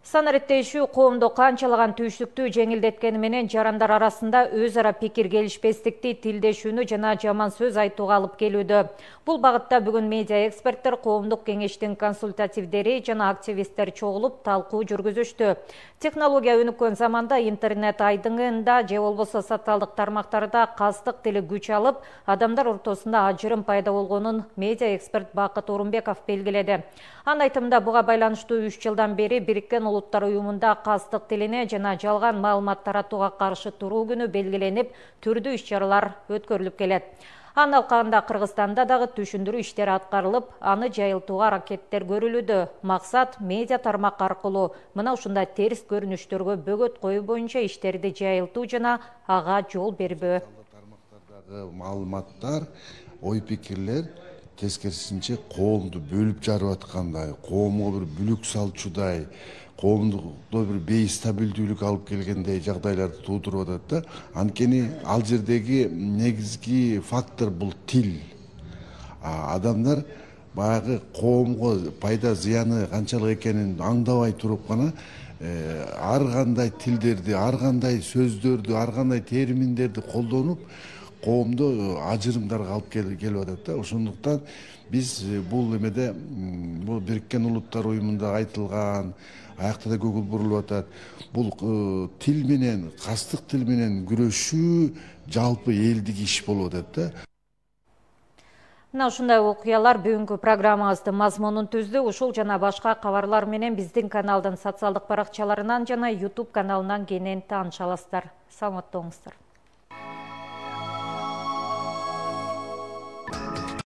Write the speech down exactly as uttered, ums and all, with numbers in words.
Санариттешүү коомдо канчалаган түйшүктүү жеңилдеткени менен жарандар арасында өз ара пикир келишпестикти, тилдешүүнү жана жаман сөз айтууга алып келүүдө. Бул багытта бүгүн медиа эксперттер коомдук кеңештин консультативдери жана активисттер чогулуп талкуу жүргүзүштү. Технология өнүккөн заманда интернет айдыңында же болбосо социалдык тармактарда кастык тили күч алып, адамдар ортосунда ажырым пайда болгонун медиа эксперт Бакыт Орунбеков белгиледи. Анын айтымында буга байланыштуу үч жылдан бери Бириккен Улуттар уюмунда кастык тилине жана жалган маалымат таратууга каршы туруу күнү белгиленип, түрдүү иш-чаралар өткөрүлүп келет. Анын алкагында Кыргызстанда дагы түшүндүрүү иштери аткарылып, аны жайылтууга аракеттер көрүлүүдө. Максат медиа тармак аркылуу мына ушундай терс көрүнүштөргө бөгөт коюу боюнча иштерди жайылтуу жана ага жол бербөө. Тармактардагы маалыматтар, ой пикирлер тескерисинче коомду бөлүп жарып аткандай, коомго бир бүлүк салчудай, коомдукта бир бейстабилдүүлүк алып келгендей жагдайларды туудуруп атат да. Анткени ал жердеги негизги фактор бул тил. Адамдар баягы коомго пайда зыяны канчалык экенин аңдабай туруп гана ар кандай тилдерди, ар кандай сөздөрдү, ар кандай терминдерди колдонуп коомду ажырымдарга алып келип атат да. Ошондуктан биз бул эмеде бул Бириккен Улуттар уюмунда айтылган, аякта да көңүл бурулуп атат. Бул тил менен, кастык тил менен күрөшүү жалпы элдик иш болуп атат да. Мына ушундай окуялар бүгүнкү программабызды мазмунун түздү. Ушул жана башка кабарлар менен биздин каналдын социалдык баракчаларынан жана YouTube каналынан кенен тааныша аласыздар. Саламатта болуңуздар.